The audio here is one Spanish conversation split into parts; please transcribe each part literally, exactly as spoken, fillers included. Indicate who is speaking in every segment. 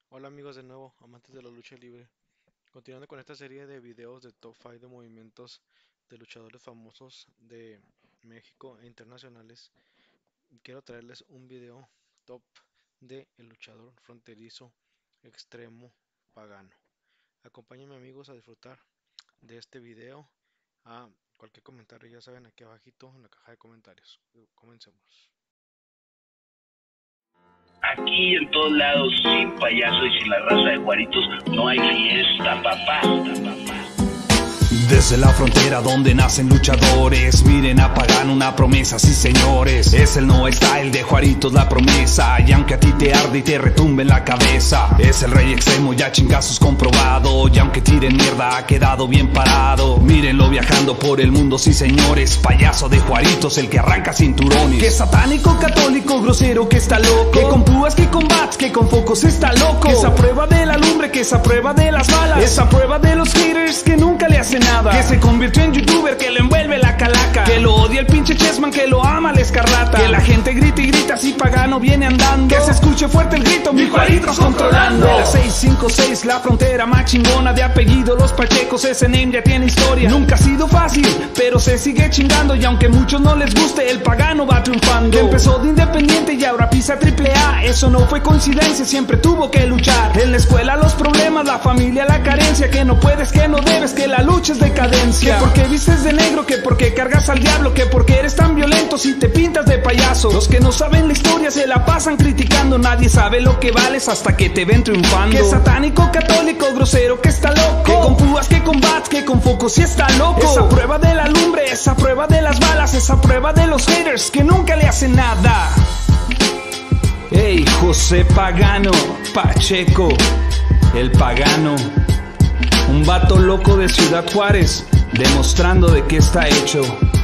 Speaker 1: Hola amigos de nuevo, amantes de la lucha libre. Continuando con esta serie de videos de top cinco de movimientos de luchadores famosos de México e internacionales, quiero traerles un video top de el luchador fronterizo extremo Pagano. Acompáñenme amigos a disfrutar de este video. A cualquier comentario ya saben aquí abajito en la caja de comentarios. Comencemos.
Speaker 2: Aquí en todos lados, sin payaso y sin la raza de Juaritos, no hay fiesta, papá.
Speaker 3: Desde la frontera donde nacen luchadores, miren a Pagano, una promesa, sí señores. Es el no style de Juaritos, la promesa. Y aunque a ti te arde y te retumbe en la cabeza, es el rey extremo, ya chingazos comprobado. Y aunque tiren mierda, ha quedado bien parado. Mírenlo viajando por el mundo, sí señores. Payaso de Juaritos, el que arranca cinturones. Que satánico, católico, grosero, que está loco. Que con púas, que con bats, que con focos está loco. Que esa prueba de la lumbre, que esa prueba de las balas. Esa prueba de los haters, que nunca le hace nada. Que se convirtió en youtuber, que lo envuelve la calaca. Que lo odia el pinche Chessman, que lo ama la escarlata. Que la gente grita y grita si Pagano viene andando. Que se escuche fuerte el grito, mi Juaritos controlando. De la seis cinco seis, la frontera más chingona. De apellido los Pachecos, ese name ya tiene historia. Nunca ha sido fácil, pero se sigue chingando. Y aunque a muchos no les guste, el Pagano va triunfando. Que empezó de independiente y ahora pisa triple A. Eso no fue coincidencia, siempre tuvo que luchar. En la escuela los problemas, la familia la carencia. Que no puedes, que no debes, que la lucha es decadencia. Que porque vistes de negro, que porque cargas al diablo. Que porque eres tan violento si te pintas de payaso. Los que no saben la historia se la pasan criticando. Nadie sabe lo que vales hasta que te ven triunfando. Que satánico, católico, grosero, que está loco. Que con púas, que con bats, que con focos sí está loco. Esa prueba de la lumbre, esa prueba de las balas. Esa prueba de los haters que nunca le hacen nada. Ey, José Pagano, Pacheco, el Pagano. Un vato loco de Ciudad Juárez, demostrando de qué está hecho.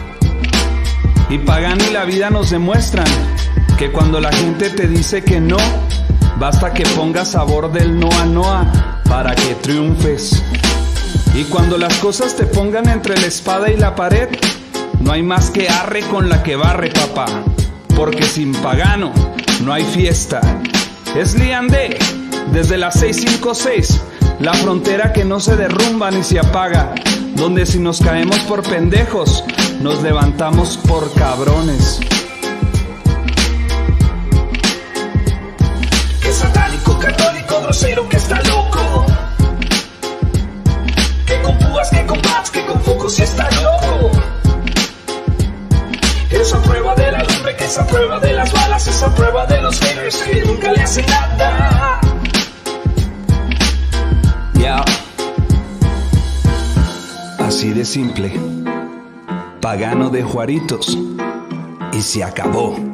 Speaker 3: Y Pagano y la vida nos demuestran que cuando la gente te dice que no, basta que pongas sabor del Noa Noa para que triunfes. Y cuando las cosas te pongan entre la espada y la pared, no hay más que arre con la que barre, papá. Porque sin Pagano no hay fiesta. Es Liandé, desde la seis cinco seis, la frontera que no se derrumba ni se apaga. Donde si nos caemos por pendejos, nos levantamos por cabrones. Que satánico, católico, grosero, que está loco. Que con púas, que con bats, que con focos sí está loco. Esa prueba de la lumbre, que esa prueba de las balas. Esa prueba de los haters que nunca le hacen nada. Ya. Así de simple. Pagano de Juaritos. Y se acabó.